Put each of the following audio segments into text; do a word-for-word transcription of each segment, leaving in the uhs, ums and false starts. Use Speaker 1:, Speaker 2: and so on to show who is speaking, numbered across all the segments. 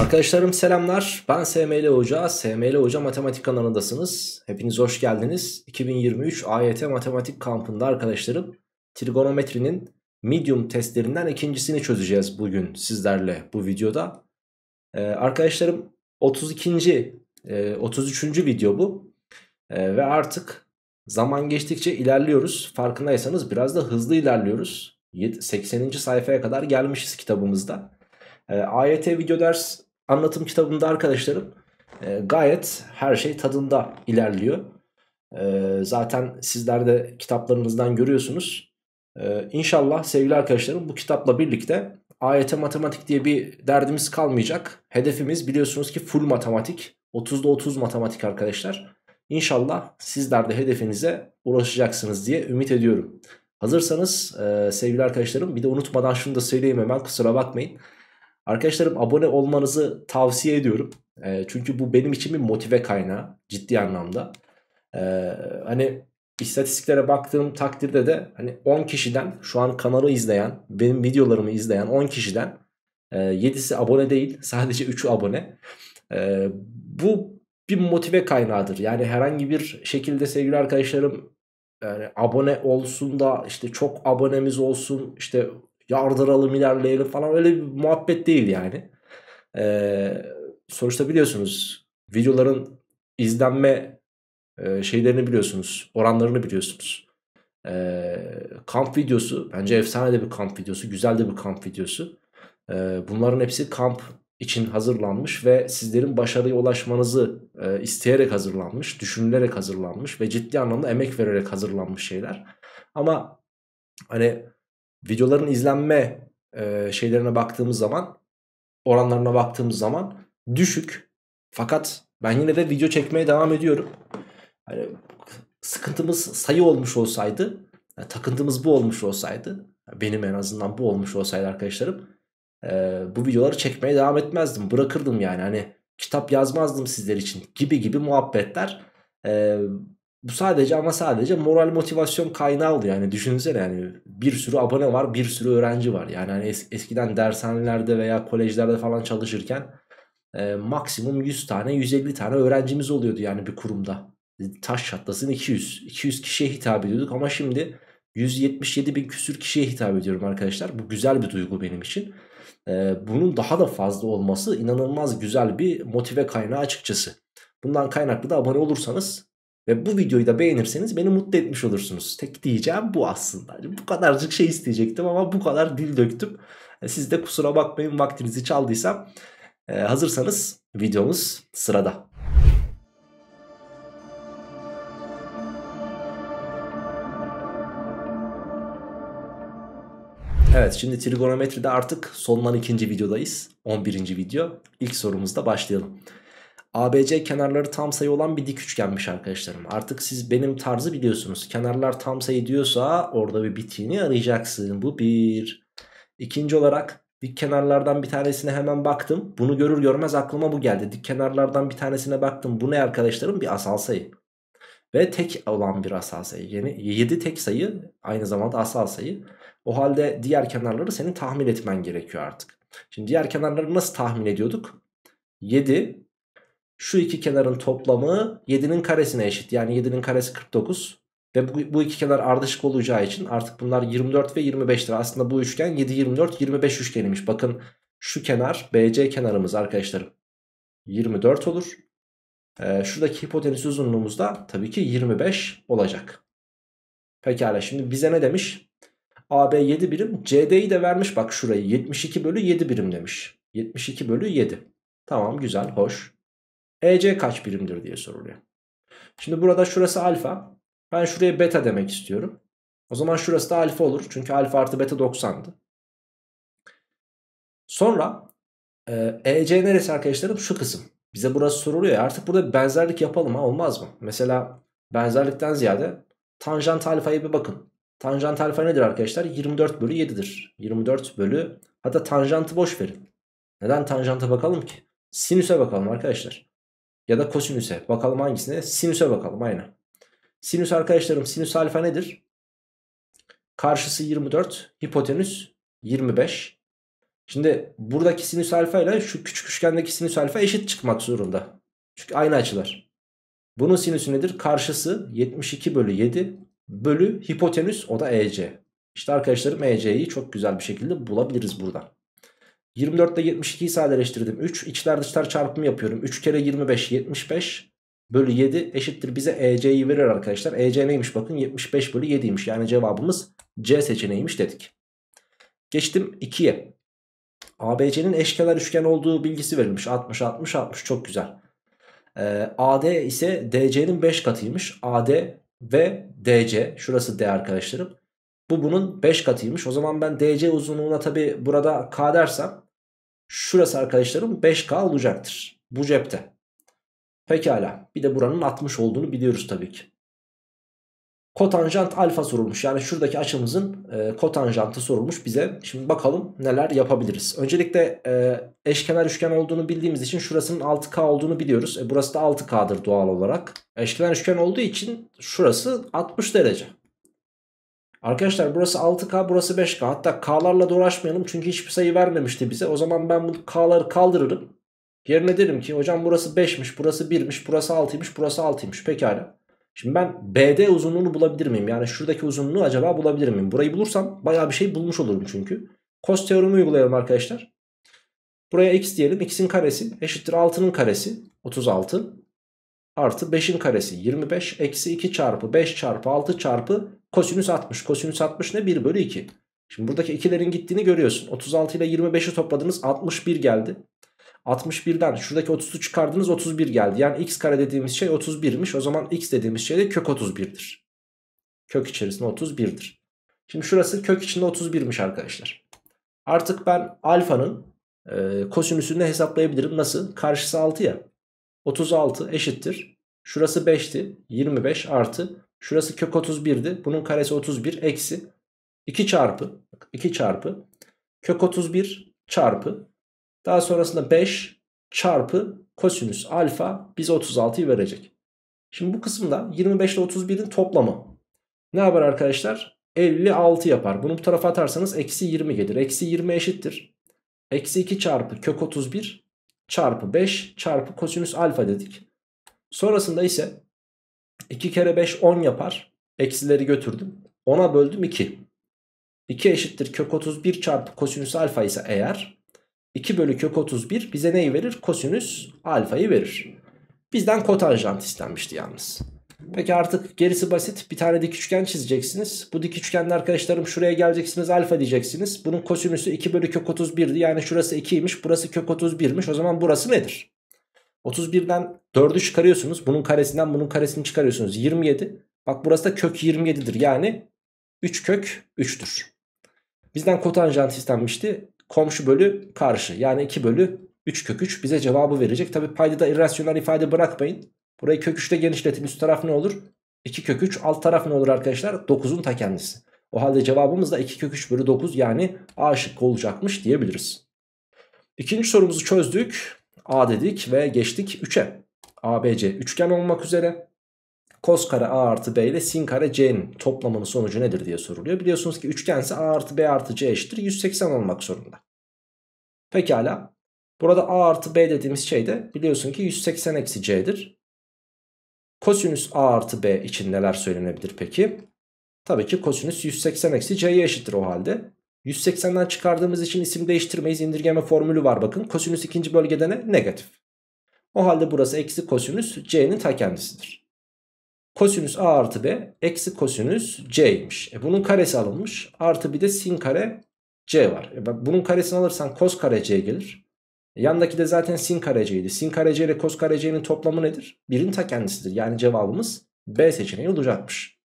Speaker 1: Arkadaşlarım selamlar. Ben S M L Hoca. S M L Hoca Matematik kanalındasınız. Hepiniz hoş geldiniz. iki bin yirmi üç A Y T Matematik kampında arkadaşlarım trigonometrinin medium testlerinden ikincisini çözeceğiz bugün sizlerle bu videoda. Ee, arkadaşlarım otuz ikinci. E, otuz üçüncü video bu. E, ve artık zaman geçtikçe ilerliyoruz. Farkındaysanız biraz da hızlı ilerliyoruz. sekseninci sayfaya kadar gelmişiz kitabımızda. E, A Y T video ders anlatım kitabında arkadaşlarım e, gayet her şey tadında ilerliyor. E, zaten sizler de kitaplarınızdan görüyorsunuz. E, İnşallah sevgili arkadaşlarım bu kitapla birlikte A Y T matematik diye bir derdimiz kalmayacak. Hedefimiz biliyorsunuz ki full matematik. otuzda otuz matematik arkadaşlar. İnşallah sizler de hedefinize ulaşacaksınız diye ümit ediyorum. Hazırsanız e, sevgili arkadaşlarım bir de unutmadan şunu da söyleyeyim hemen, kusura bakmayın. Arkadaşlarım abone olmanızı tavsiye ediyorum. E, çünkü bu benim için bir motive kaynağı ciddi anlamda. E, hani istatistiklere baktığım takdirde de hani on kişiden şu an kanalı izleyen, benim videolarımı izleyen on kişiden e, yedisi abone değil, sadece üçü abone. E, bu bir motive kaynağıdır. Yani herhangi bir şekilde sevgili arkadaşlarım yani abone olsun da işte çok abonemiz olsun işte yardıralım ilerleyelim falan, öyle bir muhabbet değil yani. Ee, Sonuçta biliyorsunuz videoların izlenme e, şeylerini biliyorsunuz, oranlarını biliyorsunuz. Ee, kamp videosu bence efsane de bir kamp videosu, güzel de bir kamp videosu. Ee, bunların hepsi kamp için hazırlanmış ve sizlerin başarıya ulaşmanızı e, isteyerek hazırlanmış, düşünülerek hazırlanmış ve ciddi anlamda emek vererek hazırlanmış şeyler. Ama hani videoların izlenme e, şeylerine baktığımız zaman, oranlarına baktığımız zaman düşük. Fakat ben yine de video çekmeye devam ediyorum. Hani sıkıntımız sayı olmuş olsaydı, yani takıntımız bu olmuş olsaydı, benim en azından bu olmuş olsaydı arkadaşlarım, e, bu videoları çekmeye devam etmezdim. Bırakırdım yani, hani kitap yazmazdım sizler için gibi gibi muhabbetler. E, Bu sadece ama sadece moral motivasyon kaynağı oluyor. Yani düşünsene, yani bir sürü abone var, bir sürü öğrenci var. Yani hani es eskiden dershanelerde veya kolejlerde falan çalışırken e, maksimum yüz tane yüz elli tane öğrencimiz oluyordu yani bir kurumda. Taş çatlasın iki yüz iki yüz kişiye hitap ediyorduk ama şimdi yüz yetmiş yedi bin küsür kişiye hitap ediyorum arkadaşlar. Bu güzel bir duygu benim için. Ee, bunun daha da fazla olması inanılmaz güzel bir motive kaynağı açıkçası. Bundan kaynaklı da abone olursanız ve bu videoyu da beğenirseniz beni mutlu etmiş olursunuz. Tek diyeceğim bu aslında. Hani bu kadarcık şey isteyecektim ama bu kadar dil döktüm. E, siz de kusura bakmayın vaktinizi çaldıysam. Ee, hazırsanız videomuz sırada. Evet, şimdi trigonometride artık sondan ikinci videodayız. on birinci video. İlk sorumuzda başlayalım. A B C kenarları tam sayı olan bir dik üçgenmiş arkadaşlarım. Artık siz benim tarzı biliyorsunuz. Kenarlar tam sayı diyorsa orada bir bitiğini arayacaksın. Bu bir. İkinci olarak dik kenarlardan bir tanesine hemen baktım. Bunu görür görmez aklıma bu geldi. Dik kenarlardan bir tanesine baktım. Bu ne arkadaşlarım? Bir asal sayı. Ve tek olan bir asal sayı. Yani yedi tek sayı, aynı zamanda asal sayı. O halde diğer kenarları senin tahmin etmen gerekiyor artık. Şimdi diğer kenarları nasıl tahmin ediyorduk? yedi. Şu iki kenarın toplamı yedinin karesine eşit. Yani yedinin karesi kırk dokuz. Ve bu, bu iki kenar ardışık olacağı için artık bunlar yirmi dört ve yirmi beştir. Aslında bu üçgen yedi, yirmi dört, yirmi beş üçgeniymiş. Bakın şu kenar B C kenarımız arkadaşlarım. yirmi dört olur. Ee, şuradaki hipotenüs uzunluğumuz da tabii ki yirmi beş olacak. Pekala, şimdi bize ne demiş? A B yedi birim, C D'yi de vermiş bak şurayı, yetmiş iki bölü yedi birim demiş. yetmiş iki bölü yedi. Tamam, güzel, hoş. E C kaç birimdir diye soruluyor. Şimdi burada şurası alfa. Ben şuraya beta demek istiyorum. O zaman şurası da alfa olur. Çünkü alfa artı beta doksandı. Sonra e, E C neresi arkadaşlarım? Şu kısım. Bize burası soruluyor ya. Artık burada bir benzerlik yapalım ha, olmaz mı? Mesela benzerlikten ziyade tanjant alfaya bir bakın. Tanjant alfa nedir arkadaşlar? yirmi dört bölü yedidir. yirmi dört bölü, hatta tanjantı boş verin. Neden tanjanta bakalım ki? Sinüse bakalım arkadaşlar. Ya da kosinüse. Bakalım hangisine? Sinüse bakalım, aynen. Sinüs arkadaşlarım, sinüs alfa nedir? Karşısı yirmi dört, hipotenüs yirmi beş. Şimdi buradaki sinüs alfa ile şu küçük üçgendeki sinüs alfa eşit çıkmak zorunda. Çünkü aynı açılar. Bunun sinüsü nedir? Karşısı yetmiş iki bölü yedi bölü hipotenüs, o da E C. İşte arkadaşlarım E C'yi çok güzel bir şekilde bulabiliriz buradan. yirmi dört ile yetmiş ikiyi sadeleştirdim. üç. İçler dışlar çarpımı yapıyorum. üç kere yirmi beş yetmiş beş bölü yedi eşittir bize E C'yi verir arkadaşlar. E C neymiş bakın, yetmiş beş bölü yediymiş. Yani cevabımız C seçeneğiymiş dedik. Geçtim ikiye. A B C'nin eşkenar üçgen olduğu bilgisi verilmiş. altmış altmış altmış, çok güzel. Ee, A D ise D C'nin beş katıymış. A D ve D C, şurası D arkadaşlarım. Bu bunun beş katıymış. O zaman ben D C uzunluğuna tabi burada K dersem şurası arkadaşlarım beş K olacaktır. Bu cepte. Pekala. Bir de buranın altmış olduğunu biliyoruz tabii ki. Kotanjant alfa sorulmuş. Yani şuradaki açımızın e, kotanjantı sorulmuş bize. Şimdi bakalım neler yapabiliriz. Öncelikle e, eşkenar üçgen olduğunu bildiğimiz için şurasının altı K olduğunu biliyoruz. E, burası da altı K'dır doğal olarak. Eşkenar üçgen olduğu için şurası altmış derece. Arkadaşlar burası altı K, burası beş K. Hatta K'larla da uğraşmayalım çünkü hiçbir sayı vermemişti bize. O zaman ben bu K'ları kaldırırım. Yerine derim ki hocam burası beşmiş, burası birmiş, burası altıymış, burası altıymış. Pekala. Şimdi ben B D uzunluğunu bulabilir miyim? Yani şuradaki uzunluğu acaba bulabilir miyim? Burayı bulursam bayağı bir şey bulmuş olurum çünkü. Cos teoremi uygulayalım arkadaşlar. Buraya x diyelim. X'in karesi eşittir altının karesi otuz altı. Artı beşin karesi yirmi beş. Eksi iki çarpı beş çarpı altı çarpı kosinüs altmış. Kosinüs altmış ne? bir bölü iki. Şimdi buradaki ikilerin gittiğini görüyorsun. otuz altı ile yirmi beşi topladınız. altmış bir geldi. altmış birden şuradaki otuzu çıkardınız, otuz bir geldi. Yani x kare dediğimiz şey otuz birmiş. O zaman x dediğimiz şey de kök otuz birdir. Kök içerisinde otuz birdir. Şimdi şurası kök içinde otuz birmiş arkadaşlar. Artık ben alfanın e, kosinüsünü hesaplayabilirim. Nasıl? Karşısı altı ya. otuz altı eşittir. Şurası beşti. yirmi beş artı. Şurası kök otuz birdi. Bunun karesi otuz bir eksi. iki çarpı. iki çarpı. Kök otuz bir çarpı. Daha sonrasında beş çarpı kosinüs alfa bize otuz altıyı verecek. Şimdi bu kısımda yirmi beş ile otuz birin toplamı ne yapar arkadaşlar? elli altı yapar. Bunu bu tarafa atarsanız eksi yirmi gelir. Eksi yirmi eşittir. Eksi iki çarpı kök otuz bir çarpı beş çarpı kosinüs alfa dedik. Sonrasında ise iki kere beş on yapar. Eksileri götürdüm. ona böldüm iki. iki eşittir kök otuz bir çarpı kosinüs alfa ise eğer iki bölü kök otuz bir bize neyi verir? Kosinüs alfayı verir. Bizden kotanjant istenmişti yalnız. Peki artık gerisi basit. Bir tane dik üçgen çizeceksiniz. Bu dik üçgende arkadaşlarım şuraya geleceksiniz, alfa diyeceksiniz. Bunun kosinüsü iki bölü kök otuz birdi. Yani şurası ikiymiş, burası kök otuz birmiş. O zaman burası nedir? otuz birden dördü çıkarıyorsunuz. Bunun karesinden bunun karesini çıkarıyorsunuz. yirmi yedi. Bak burası da kök yirmi yedidir. Yani üç kök üç'tür. Bizden kotanjant istenmişti. Komşu bölü karşı, yani iki bölü üç kök üç bize cevabı verecek. Tabi paydada irrasyonel ifade bırakmayın. Burayı kök üçte genişletin, üst taraf ne olur? iki kök üç, alt taraf ne olur arkadaşlar? dokuzun ta kendisi. O halde cevabımız da iki kök üç bölü dokuz, yani A şıkkı olacakmış diyebiliriz. İkinci sorumuzu çözdük. A dedik ve geçtik üçe. A B C üçgen olmak üzere cos kare A artı B ile sin kare C'nin toplamının sonucu nedir diye soruluyor. Biliyorsunuz ki üçgense A artı B artı C eşittir yüz seksen olmak zorunda. Pekala. Burada A artı B dediğimiz şey de biliyorsun ki yüz seksen eksi C'dir. Kosinüs A artı B için neler söylenebilir peki? Tabii ki kosinüs yüz seksen eksi C'ye eşittir o halde. yüz seksenden çıkardığımız için isim değiştirmeyiz. İndirgeme formülü var bakın. Kosinüs ikinci bölgede ne? Negatif. O halde burası eksi kosinüs C'nin ta kendisidir. Kosinüs A artı B eksi kosinüs C'ymiş. E bunun karesi alınmış. Artı bir de sin kare C var. E bunun karesini alırsan cos kare C gelir. E yandaki de zaten sin kare C'ydi. Sin kare C ile cos kare C'nin toplamı nedir? birin ta kendisidir. Yani cevabımız B seçeneği olacakmış.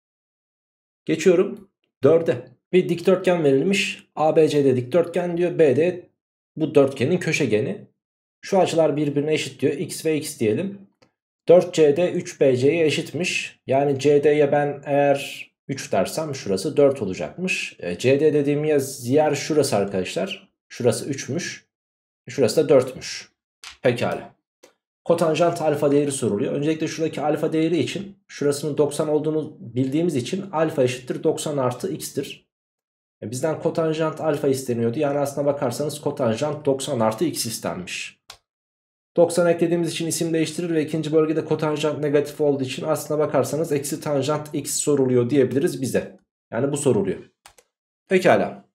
Speaker 1: Geçiyorum dörde. Bir dikdörtgen verilmiş. A B C'de dikdörtgen diyor. B de bu dörtgenin köşegeni. Şu açılar birbirine eşit diyor. X ve X diyelim. dört C D üç B C'ye eşitmiş. Yani C D'ye ben eğer üç dersem şurası dört olacakmış. E, C D dediğim yer şurası arkadaşlar. Şurası üç'müş. Şurası da dört'müş. Pekala. Kotanjant alfa değeri soruluyor. Öncelikle şuradaki alfa değeri için şurasının doksan olduğunu bildiğimiz için alfa eşittir doksan artı x'tir. E bizden kotanjant alfa isteniyordu. Yani aslına bakarsanız kotanjant doksan artı x istenmiş. doksan eklediğimiz için isim değiştirir ve ikinci bölgede kotanjant negatif olduğu için aslına bakarsanız eksi tanjant x soruluyor diyebiliriz bize. Yani bu soruluyor. Pekala.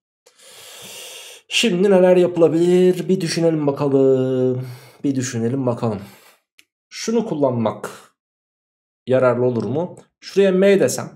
Speaker 1: Şimdi neler yapılabilir? Bir düşünelim bakalım. Bir düşünelim bakalım. Şunu kullanmak yararlı olur mu? Şuraya m desem.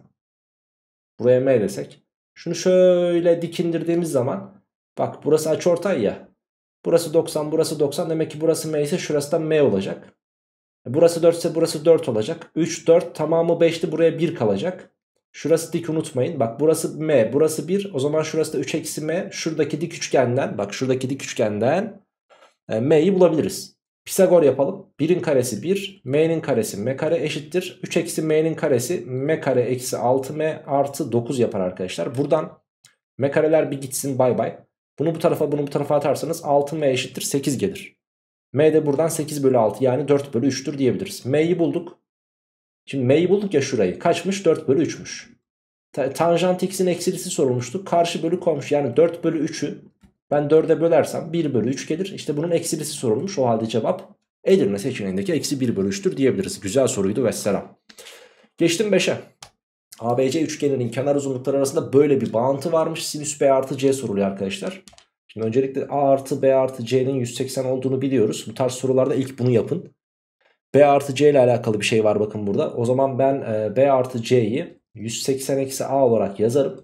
Speaker 1: Buraya m desek. Şunu şöyle dikindirdiğimiz zaman. Bak burası açıortay ya. Burası doksan, burası doksan. Demek ki burası m ise şurası da m olacak. Burası dört ise burası dört olacak. üç, dört, tamamı beşti, buraya bir kalacak. Şurası dik, unutmayın. Bak burası m, burası bir. O zaman şurası da üç eksi m. Şuradaki dik üçgenden, bak şuradaki dik üçgenden e, m'yi bulabiliriz. Pisagor yapalım. birin karesi bir, m'nin karesi m kare eşittir. üç eksi m'nin karesi m kare eksi altı m artı dokuz yapar arkadaşlar. Buradan m kareler bir gitsin, bay bay. Bunu bu tarafa, bunu bu tarafa atarsanız altı m eşittir sekiz gelir. M de buradan sekiz bölü altı, yani dört bölü üç'tür diyebiliriz. M'yi bulduk. Şimdi m'yi bulduk ya, şurayı. Kaçmış? dört bölü üç'müş. Tanjant x'in eksilisi sorulmuştu. Karşı bölü komşu, yani dört bölü üç'ü ben dörde bölersem bir bölü üç gelir. İşte bunun eksilisi sorulmuş. O halde cevap Edirne seçeneğindeki eksi bir bölü üç'tür diyebiliriz. Güzel soruydu vesselam. Geçtim beşe. A B C üçgeninin kenar uzunlukları arasında böyle bir bağıntı varmış. Sinüs B artı C soruluyor arkadaşlar. Şimdi öncelikle A artı B artı C'nin yüz seksen olduğunu biliyoruz. Bu tarz sorularda ilk bunu yapın. B artı C ile alakalı bir şey var bakın burada. O zaman ben e, B artı C'yi yüz seksen eksi A olarak yazarım.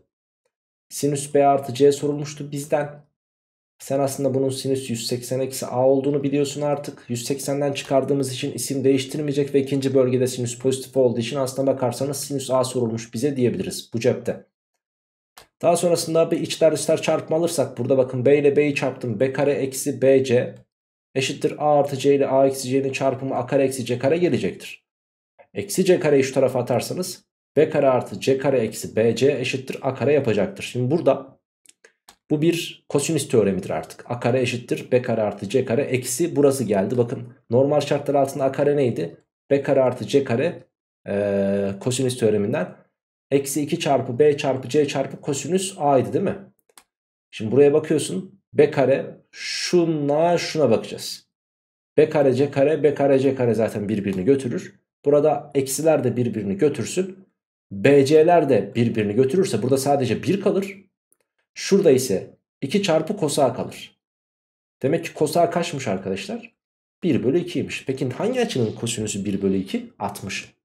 Speaker 1: Sinüs B artı C sorulmuştu bizden. Sen aslında bunun sinüs yüz seksen eksi A olduğunu biliyorsun artık. yüz seksenden çıkardığımız için isim değiştirmeyecek ve ikinci bölgede sinüs pozitif olduğu için aslına bakarsanız sinüs A sorulmuş bize diyebiliriz. Bu cepte. Daha sonrasında bir içler dışlar çarpma alırsak burada bakın B ile B'yi çarptım. B kare eksi B C eşittir A artı C ile A eksi C'nin çarpımı A kare eksi C kare gelecektir. Eksi C kareyi şu tarafa atarsanız B kare artı C kare eksi B C eşittir A kare yapacaktır. Şimdi burada bu bir kosinüs teoremidir artık. A kare eşittir B kare artı C kare eksi burası geldi. Bakın normal şartlar altında A kare neydi? B kare artı C kare ee, kosinüs teoreminden. Eksi iki çarpı B çarpı C çarpı kosinüs A'ydı değil mi? Şimdi buraya bakıyorsun. B kare şuna şuna bakacağız. B kare C kare B kare C kare zaten birbirini götürür. Burada eksiler de birbirini götürsün. B C'ler de birbirini götürürse burada sadece bir kalır. Şurada ise iki çarpı kosa kalır. Demek ki kosa kaçmış arkadaşlar? bir bölü ikiymiş. Peki hangi açının kosinüsü bir bölü iki? altmış.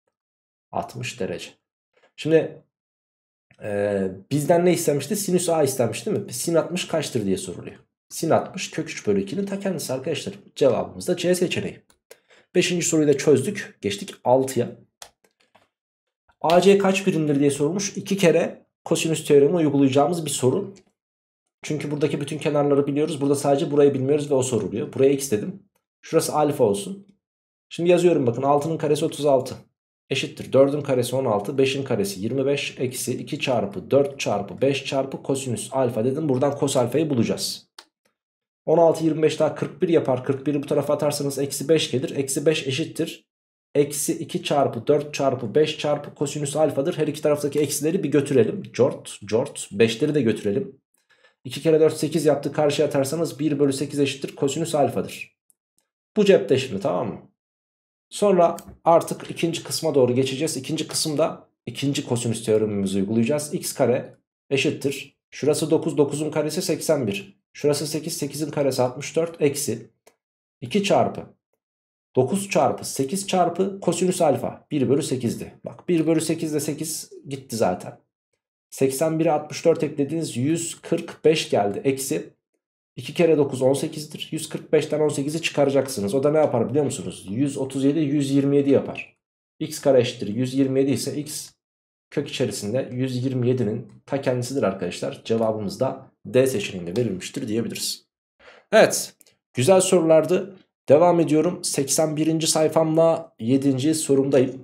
Speaker 1: altmış derece. Şimdi Ee, bizden ne istemişti? Sinüs A istenmiş değil mi? Sin altmış kaçtır diye soruluyor. Sin altmış kök üç bölü iki'nin ta kendisi arkadaşlar. Cevabımız da C seçeneği. Beşinci soruyu da çözdük. Geçtik altıya. A C kaç birimdir diye sorulmuş. İki kere kosinüs teoremi uygulayacağımız bir soru. Çünkü buradaki bütün kenarları biliyoruz. Burada sadece burayı bilmiyoruz ve o soruluyor. Buraya x dedim. Şurası alfa olsun. Şimdi yazıyorum bakın. altının karesi otuz altı. Eşittir dördün karesi on altı, beşin karesi yirmi beş, eksi iki çarpı dört çarpı beş çarpı kosinüs alfa dedim. Buradan kos alfayı bulacağız. on altı, yirmi beş daha kırk bir yapar. kırk bir'i bu tarafa atarsanız eksi beş gelir. Eksi beş eşittir. Eksi iki çarpı dört çarpı beş çarpı kosinüs alfadır. Her iki taraftaki eksileri bir götürelim. Cort, cort. beşleri de götürelim. iki kere dört sekiz yaptı. Karşıya atarsanız bir bölü sekiz eşittir kosinüs alfadır. Bu cepte şimdi, tamam mı? Sonra artık ikinci kısma doğru geçeceğiz. İkinci kısımda ikinci kosinüs teoremimizi uygulayacağız. X kare eşittir. Şurası dokuz, dokuzun karesi seksen bir. Şurası sekiz, sekizin karesi altmış dört. Eksi iki çarpı dokuz çarpı sekiz çarpı kosinüs alfa. bir bölü sekiz'di. Bak bir bölü sekiz ile sekiz gitti zaten. seksen bir'e altmış dört eklediğiniz yüz kırk beş geldi. Eksi iki kere dokuz on sekiz'dir. yüz kırk beş'ten on sekiz'i çıkaracaksınız. O da ne yapar biliyor musunuz? yüz otuz yedi, yüz yirmi yedi yapar. X kare eşittir yüz yirmi yedi ise x kök içerisinde yüz yirmi yedi'nin ta kendisidir arkadaşlar. Cevabımız da D seçeneğinde verilmiştir diyebiliriz. Evet, güzel sorulardı. Devam ediyorum. seksen birinci sayfamla yedinci sorumdayım.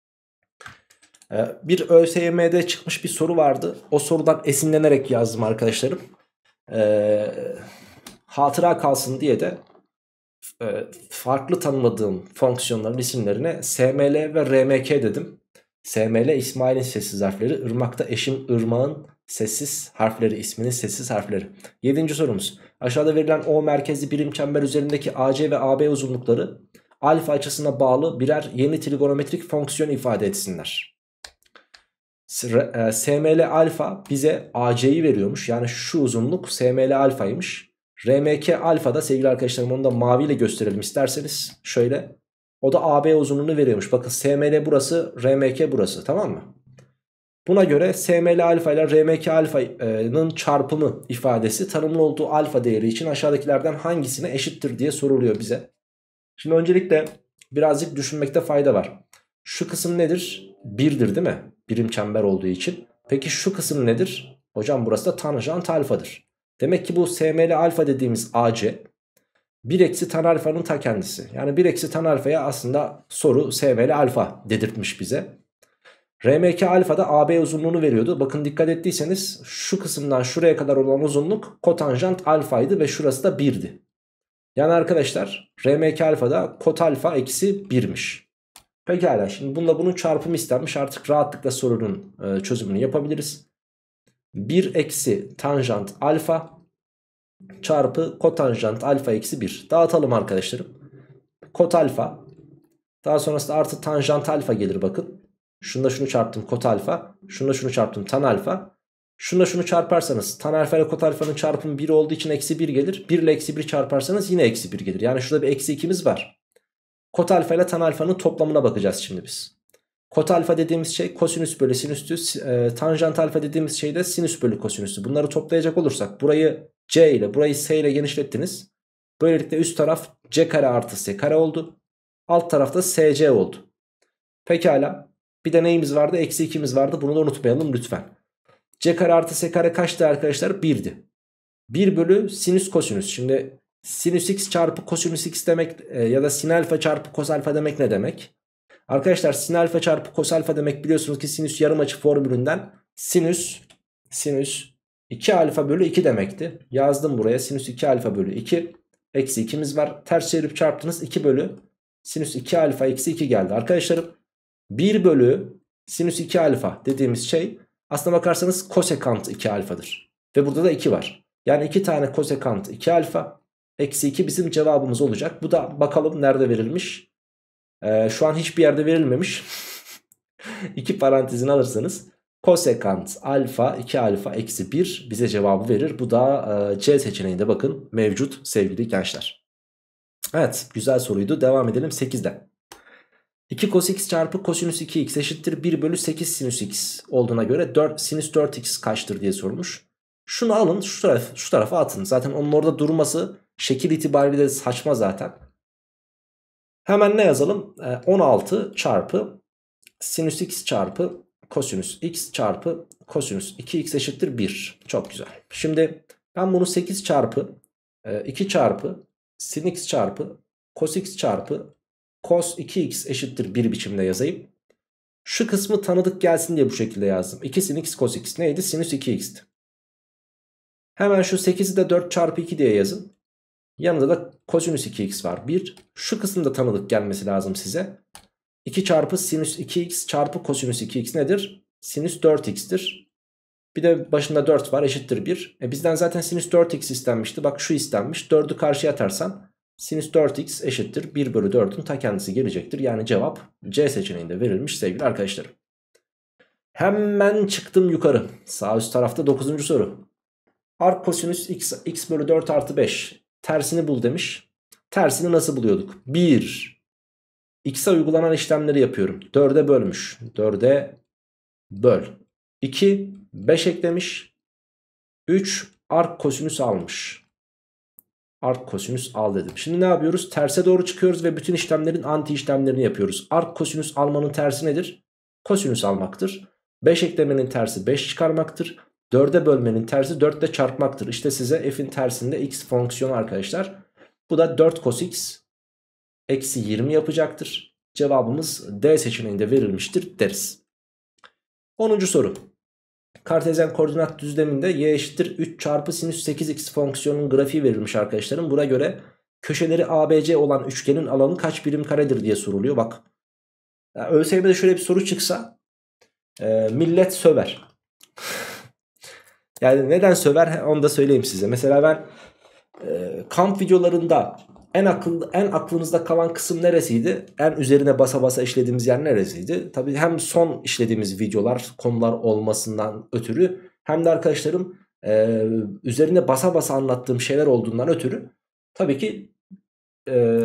Speaker 1: Bir ÖSYM'de çıkmış bir soru vardı. O sorudan esinlenerek yazdım arkadaşlarım. Eee... Hatıra kalsın diye de e, farklı tanımladığım fonksiyonların isimlerine S M L ve R M K dedim. S M L İsmail'in sessiz harfleri, Irmak'ta eşim Irmak'ın Sessiz harfleri, isminin sessiz harfleri. Yedinci sorumuz. Aşağıda verilen O merkezli birim çember üzerindeki A C ve A B uzunlukları alfa açısına bağlı birer yeni trigonometrik fonksiyon ifade etsinler. S M L alfa bize A C'yi veriyormuş. Yani şu uzunluk S M L alfaymış. R M K alfa da sevgili arkadaşlarım, onu da maviyle gösterelim isterseniz. Şöyle. O da A B uzunluğunu veriyormuş. Bakın S M L burası, R M K burası, tamam mı? Buna göre S M L alfa ile R M K alfanın çarpımı ifadesi tanımlı olduğu alfa değeri için aşağıdakilerden hangisine eşittir diye soruluyor bize. Şimdi öncelikle birazcık düşünmekte fayda var. Şu kısım nedir? birdir değil mi? Birim çember olduğu için. Peki şu kısım nedir? Hocam burası da tanjant alfadır. Demek ki bu S M L alfa dediğimiz A C bir eksi tan alfanın ta kendisi. Yani bir eksi tan alfaya aslında soru S M L alfa dedirtmiş bize. R M K alfa da A B uzunluğunu veriyordu. Bakın dikkat ettiyseniz şu kısımdan şuraya kadar olan uzunluk kotanjant alfaydı ve şurası da birdi. Yani arkadaşlar R M K alfa da kot alfa eksi birmiş. Pekala, şimdi bununla bunun çarpımı istenmiş. Artık rahatlıkla sorunun çözümünü yapabiliriz. bir eksi tanjant alfa çarpı kotanjant alfa eksi bir. Dağıtalım arkadaşlarım. Kot alfa. Daha sonrasında artı tanjant alfa gelir bakın. Şunda şunu çarptım kot alfa. Şunda şunu çarptım tan alfa. Şunda şunu çarparsanız tan alfa ile kot alfanın çarpımı bir olduğu için eksi bir gelir. bir ile eksi bir çarparsanız yine eksi bir gelir. Yani şurada bir eksi ikimiz var. Kot alfa ile tan alfanın toplamına bakacağız şimdi biz. Kot alfa dediğimiz şey kosinüs bölü sinüstü. E, tanjant alfa dediğimiz şey de sinüs bölü kosinüstü. Bunları toplayacak olursak burayı C ile burayı S ile genişlettiniz. Böylelikle üst taraf C kare artı S kare oldu. Alt tarafta S C oldu. Pekala. Bir de neyimiz vardı? Eksi ikimiz vardı. Bunu da unutmayalım lütfen. C kare artı S kare kaçtı arkadaşlar? birdi. bir bölü sinüs kosinüs. Şimdi sinüs x çarpı kosinüs x demek e, ya da sin alfa çarpı kos alfa demek ne demek? Arkadaşlar sin alfa çarpı kos alfa demek biliyorsunuz ki sinüs yarım açı formülünden sinüs sinüs iki alfa bölü iki demekti. Yazdım buraya sinüs iki alfa bölü iki. Eksi ikimiz var. Ters çevirip çarptınız, iki bölü sinüs iki alfa eksi iki geldi. Arkadaşlarım bir bölü sinüs iki alfa dediğimiz şey aslına bakarsanız kosekant iki alfadır. Ve burada da iki var. Yani iki tane kosekant iki alfa eksi iki bizim cevabımız olacak. Bu da bakalım nerede verilmiş. Ee, şu an hiçbir yerde verilmemiş. İki parantezini alırsanız kosekant alfa iki alfa eksi bir bize cevabı verir. Bu da e, C seçeneğinde bakın mevcut sevgili gençler. Evet, güzel soruydu. Devam edelim sekizden. iki cos x çarpı kosinüs iki x eşittir bir bölü sekiz sinüs x olduğuna göre dört, sinüs dört x kaçtır diye sormuş. Şunu alın şu, taraf, şu tarafa atın. Zaten onun orada durması şekil itibariyle de saçma zaten. Hemen ne yazalım? Ee, on altı çarpı sinüs x çarpı kosinüs x çarpı kosinüs iki x eşittir bir. Çok güzel. Şimdi ben bunu sekiz çarpı iki çarpı sin x çarpı cos x çarpı cos iki x eşittir bir biçimde yazayım. Şu kısmı tanıdık gelsin diye bu şekilde yazdım. iki sin x cos x neydi? Sinüs iki x'ti. Hemen şu sekizi de dört çarpı iki diye yazın. Yanında da kosinüs iki x var. bir. Şu kısımda tanıdık gelmesi lazım size. iki çarpı sinüs iki x çarpı kosinüs iki x nedir? Sinüs dört x'tir. Bir de başında dört var, eşittir bir. E bizden zaten sinüs dört x istenmişti. Bak şu istenmiş. dördü karşıya atarsam sinüs dört x eşittir bir bölü dördün ta kendisi gelecektir. Yani cevap C seçeneğinde verilmiş sevgili arkadaşlarım. Hemen çıktım yukarı. Sağ üst tarafta dokuzuncu soru. Arc kosinüs x, x bölü dört artı beş. Tersini bul demiş. Tersini nasıl buluyorduk? bir. X'e uygulanan işlemleri yapıyorum. dörde bölmüş. dörde böl. iki. beş eklemiş. üç. Arc kosinüs almış. Arc kosinüs al dedim. Şimdi ne yapıyoruz? Terse doğru çıkıyoruz ve bütün işlemlerin anti işlemlerini yapıyoruz. Arc kosinüs almanın tersi nedir? Kosinüs almaktır. beş eklemenin tersi beş çıkarmaktır. dörde bölmenin tersi dört ile çarpmaktır. İşte size f'in tersinde x fonksiyonu arkadaşlar. Bu da dört cos x eksi yirmi yapacaktır. Cevabımız D seçeneğinde verilmiştir deriz. onuncu soru. Kartezyen koordinat düzleminde y eşittir üç çarpı sinüs sekiz x fonksiyonunun grafiği verilmiş arkadaşlarım. Buna göre köşeleri A B C olan üçgenin alanı kaç birim karedir diye soruluyor. Bak ÖSYM'de şöyle bir soru çıksa e, millet söver. Yani neden söver onu da söyleyeyim size. Mesela ben e, kamp videolarında en akıllı, en aklınızda kalan kısım neresiydi? En üzerine basa basa işlediğimiz yer neresiydi? Tabii hem son işlediğimiz videolar, konular olmasından ötürü hem de arkadaşlarım e, üzerine basa basa anlattığım şeyler olduğundan ötürü tabii ki e,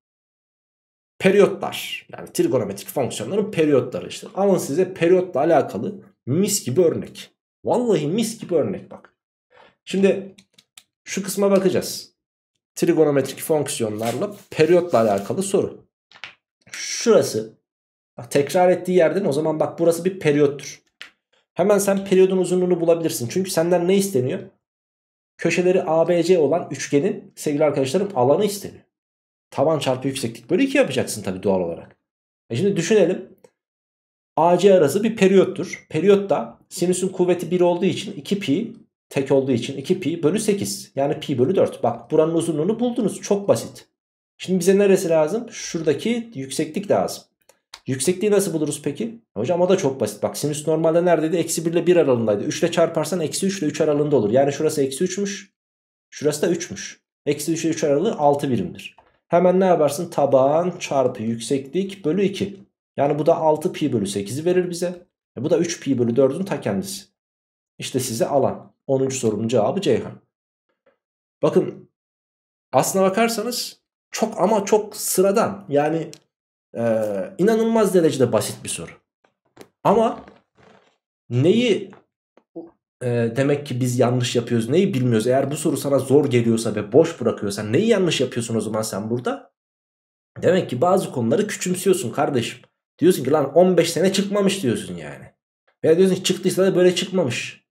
Speaker 1: periyotlar, yani trigonometrik fonksiyonların periyotları işte. Alın size periyotla alakalı mis gibi örnek. Vallahi mis gibi örnek bak. Şimdi şu kısma bakacağız. Trigonometrik fonksiyonlarla periyotla alakalı soru. Şurası bak, tekrar ettiği yerden o zaman bak burası bir periyottur. Hemen sen periyodun uzunluğunu bulabilirsin. Çünkü senden ne isteniyor? Köşeleri A B C olan üçgenin sevgili arkadaşlarım alanı isteniyor. Taban çarpı yükseklik bölü iki yapacaksın tabii doğal olarak. E şimdi düşünelim. A C arası bir periyottur. Periyotta sinüsün kuvveti bir olduğu için iki pi, tek olduğu için iki pi bölü sekiz. Yani pi bölü dört. Bak buranın uzunluğunu buldunuz. Çok basit. Şimdi bize neresi lazım? Şuradaki yükseklik lazım. Yüksekliği nasıl buluruz peki? Hocam o da çok basit. Bak sinüs normalde neredeydi? Eksi bir ile bir aralığındaydı. üç ile çarparsan eksi üç ile üç aralığında olur. Yani şurası eksi üçmüş. Şurası da üçmüş. Eksi üç ile üç aralığı altı birimdir. Hemen ne yaparsın? Taban çarpı yükseklik bölü iki. Yani bu da altı pi bölü sekizi verir bize. E bu da üç pi bölü dördün ta kendisi. İşte size alan. onuncu sorunun cevabı Ceyhan. Bakın aslına bakarsanız çok ama çok sıradan. Yani e, inanılmaz derecede basit bir soru. Ama neyi e, demek ki biz yanlış yapıyoruz, neyi bilmiyoruz. Eğer bu soru sana zor geliyorsa ve boş bırakıyorsan neyi yanlış yapıyorsun o zaman sen burada? Demek ki bazı konuları küçümsüyorsun kardeşim. Diyorsun ki lan on beş sene çıkmamış diyorsun yani. Veya diyorsun ki çıktıysa da böyle çıkmamış.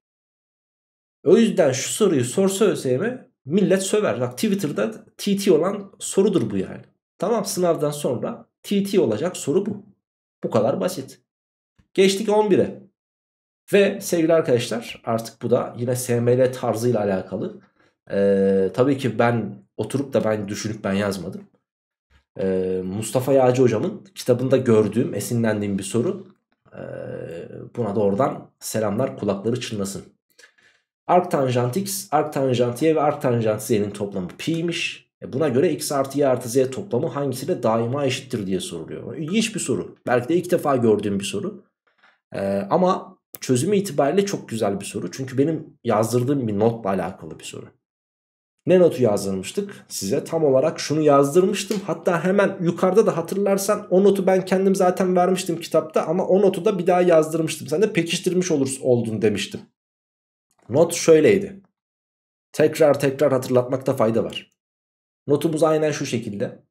Speaker 1: O yüzden şu soruyu sorsa ÖSYM millet söver. Bak Twitter'da T T olan sorudur bu yani. Tamam, sınavdan sonra T T olacak soru bu. Bu kadar basit. Geçtik on bire. Ve sevgili arkadaşlar artık bu da yine S M L tarzıyla alakalı. Ee, tabii ki ben oturup da ben düşünüp ben yazmadım. Ee, Mustafa Yağcı hocamın kitabında gördüğüm, esinlendiğim bir soru. Ee, buna da oradan selamlar, kulakları çınlasın. Arctanjant x, arctanjant y ve arctanjant z'nin toplamı pi'ymiş. E buna göre x artı y artı z toplamı hangisiyle daima eşittir diye soruluyor. İlginç bir soru. Belki de ilk defa gördüğüm bir soru. Ee, ama çözümü itibariyle çok güzel bir soru. Çünkü benim yazdırdığım bir notla alakalı bir soru. Ne notu yazdırmıştık? Size tam olarak şunu yazdırmıştım. Hatta hemen yukarıda da hatırlarsan o notu ben kendim zaten vermiştim kitapta. Ama o notu da bir daha yazdırmıştım. Sen de pekiştirmiş olur, oldun demiştim. Not şöyleydi. Tekrar tekrar hatırlatmakta fayda var. Notumuz aynen şu şekilde.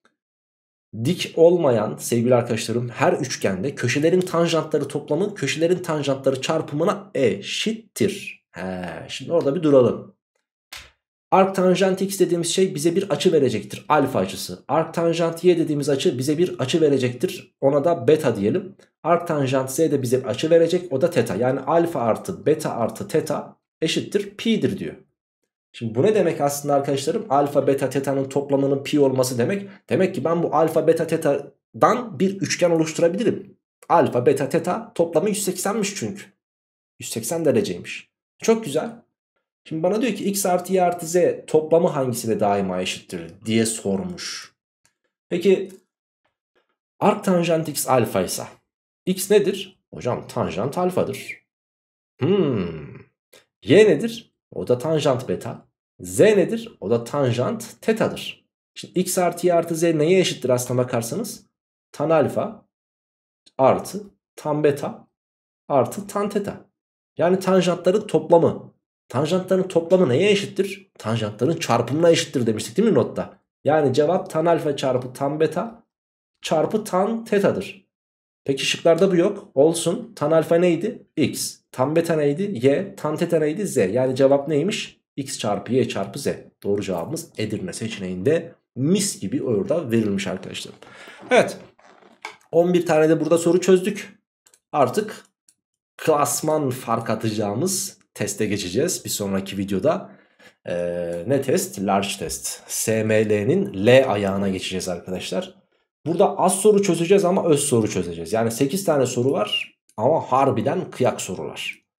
Speaker 1: Dik olmayan sevgili arkadaşlarım her üçgende köşelerin tanjantları toplamı köşelerin tanjantları çarpımına eşittir. He, şimdi orada bir duralım. Arctanjant x dediğimiz şey bize bir açı verecektir. Alfa açısı. Arctanjant y dediğimiz açı bize bir açı verecektir. Ona da beta diyelim. Arctanjant z de bize bir açı verecek. O da teta. Yani alfa artı beta artı teta eşittir pi'dir diyor. Şimdi bu ne demek aslında arkadaşlarım? Alfa beta teta'nın toplamının pi olması demek. Demek ki ben bu alfa beta teta'dan bir üçgen oluşturabilirim. Alfa beta teta toplamı yüz seksenmiş çünkü. yüz seksen dereceymiş. Çok güzel. Şimdi bana diyor ki x artı y artı z toplamı hangisiyle daima eşittir diye sormuş. Peki arctanjant x alfa ise x nedir? Hocam tanjant alfadır. Hmm. Y nedir? O da tanjant beta. Z nedir? O da tanjant tetadır. Şimdi x artı y artı z neye eşittir aslına bakarsanız? Tan alfa artı tan beta artı tan teta. Yani tanjantların toplamı. Tanjantların toplamı neye eşittir? Tanjantların çarpımına eşittir demiştik değil mi notta? Yani cevap tan alfa çarpı tan beta çarpı tan tetadır. Peki şıklarda bu yok. Olsun. Tan alfa neydi? X. Tan beta neydi? Y. Tan teta neydi? Z. Yani cevap neymiş? X çarpı Y çarpı Z. Doğru cevabımız Edirne seçeneğinde mis gibi orada verilmiş arkadaşlar. Evet. on bir tane de burada soru çözdük. Artık klasman fark atacağımız teste geçeceğiz bir sonraki videoda. Ee, ne test? Large test. S M L'nin L ayağına geçeceğiz arkadaşlar. Burada az soru çözeceğiz ama öz soru çözeceğiz. Yani sekiz tane soru var ama harbiden kıyak sorular.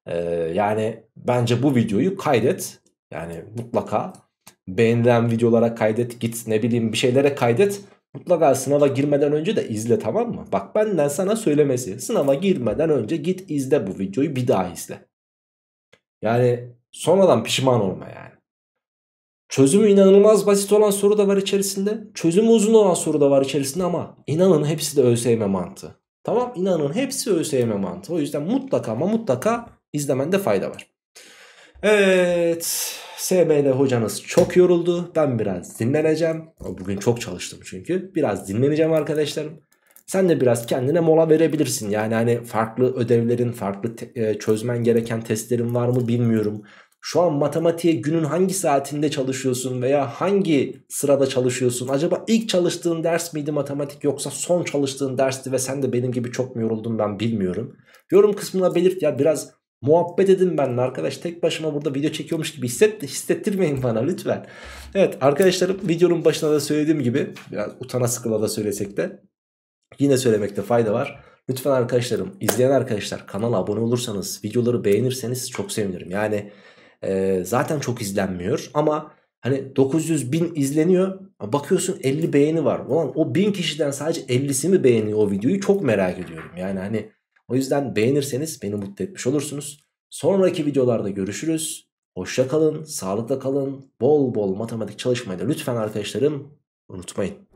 Speaker 1: Ee, yani bence bu videoyu kaydet. Yani mutlaka beğenilen videolara kaydet, git ne bileyim bir şeylere kaydet. Mutlaka sınava girmeden önce de izle, tamam mı? Bak benden sana söylemesi. Sınava girmeden önce git izle bu videoyu, bir daha izle. Yani sonradan pişman olma yani. Çözümü inanılmaz basit olan soru da var içerisinde. Çözümü uzun olan soru da var içerisinde ama inanın hepsi de ÖSYM mantığı. Tamam, inanın hepsi ÖSYM mantığı. O yüzden mutlaka ama mutlaka izlemende fayda var. Evet, S M L hocanız çok yoruldu. Ben biraz dinleneceğim. Bugün çok çalıştım çünkü. Biraz dinleneceğim arkadaşlarım. Sen de biraz kendine mola verebilirsin. Yani hani farklı ödevlerin, farklı e, çözmen gereken testlerin var mı bilmiyorum. Şu an matematiğe günün hangi saatinde çalışıyorsun veya hangi sırada çalışıyorsun? Acaba ilk çalıştığın ders miydi matematik, yoksa son çalıştığın dersti ve sen de benim gibi çok mu yoruldun, ben bilmiyorum. Yorum kısmına belirt ya, biraz muhabbet edin benimle arkadaş. Tek başıma burada video çekiyormuş gibi hisset, hissettirmeyin bana lütfen. Evet arkadaşlarım, videonun başında da söylediğim gibi, biraz utana sıkıla da söylesek de yine söylemekte fayda var. Lütfen arkadaşlarım, izleyen arkadaşlar, kanala abone olursanız, videoları beğenirseniz çok sevinirim. Yani e, zaten çok izlenmiyor ama hani dokuz yüz bin izleniyor, bakıyorsun elli beğeni var. Ulan o bin kişiden sadece ellisi mi beğeniyor o videoyu, çok merak ediyorum. Yani hani o yüzden beğenirseniz beni mutlu etmiş olursunuz. Sonraki videolarda görüşürüz. Hoşça kalın, sağlıkla kalın, bol bol matematik çalışmayı da lütfen arkadaşlarım unutmayın.